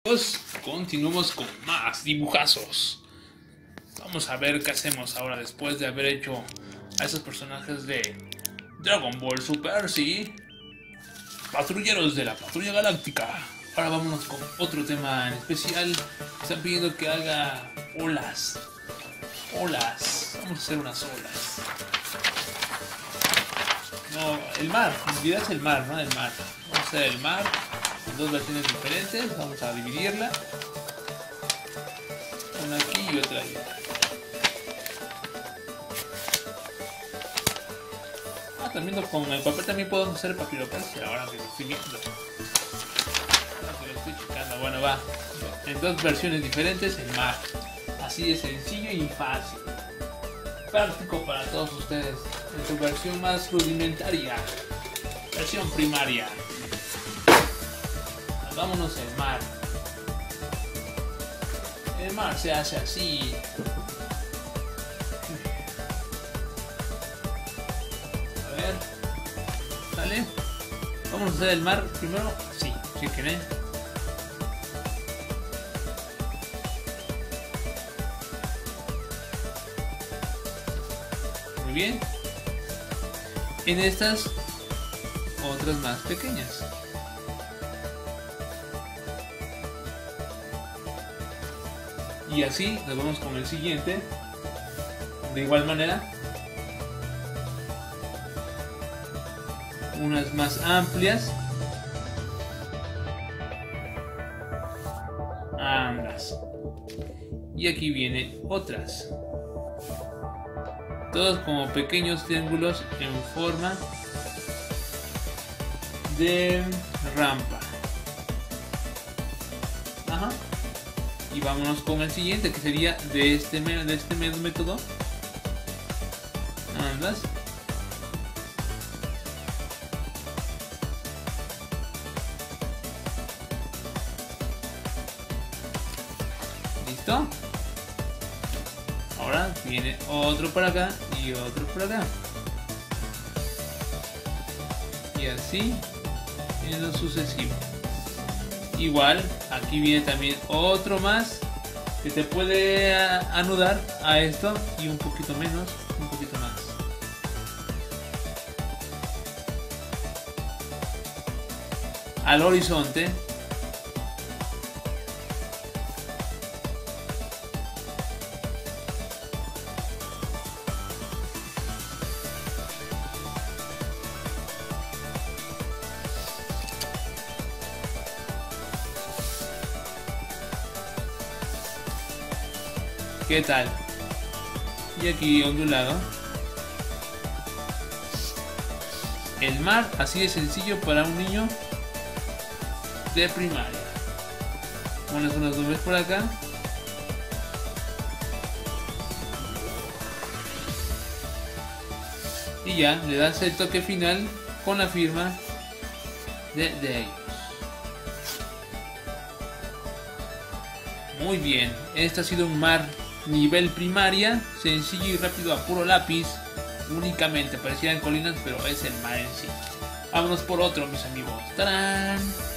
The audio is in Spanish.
Pues continuamos con más dibujazos. Vamos a ver qué hacemos ahora después de haber hecho a esos personajes de Dragon Ball Super, sí. Patrulleros de la Patrulla Galáctica. Ahora vámonos con otro tema en especial. Están pidiendo que haga olas. Olas. Vamos a hacer unas olas. No, el mar. En realidad es el mar, ¿no? El mar. Vamos a hacer el mar. Dos versiones diferentes, vamos a dividirla, una aquí y otra allá. También con el papel también podemos hacer papiropersia, ahora que lo estoy viendo, ahora que lo estoy checando. Bueno, va en dos versiones diferentes el mar, así de sencillo y fácil, práctico para todos ustedes, en su versión más rudimentaria, versión primaria. Vámonos al mar. El mar se hace así. A ver. ¿Sale? Vamos a hacer el mar primero. Sí, sí que ven. Muy bien. En estas otras más pequeñas. Y así nos vamos con el siguiente. De igual manera. Unas más amplias. Ambas. Y aquí vienen otras. Todos como pequeños triángulos en forma de rampa. Ajá. Y vámonos con el siguiente, que sería de este método. Ambas. ¿Listo? Ahora viene otro por acá y otro por acá. Y así en lo sucesivo. Igual, aquí viene también otro más que te puede anudar a esto y un poquito menos, un poquito más. Al horizonte. ¿Qué tal? Y aquí ondulado. El mar, así de sencillo para un niño de primaria. Pones unas nubes por acá. Y ya, le das el toque final con la firma de ellos. Muy bien, este ha sido un mar nivel primaria, sencillo y rápido a puro lápiz. Únicamente parecían colinas, pero es el mar en sí. Vámonos por otro, mis amigos. ¡Tarán!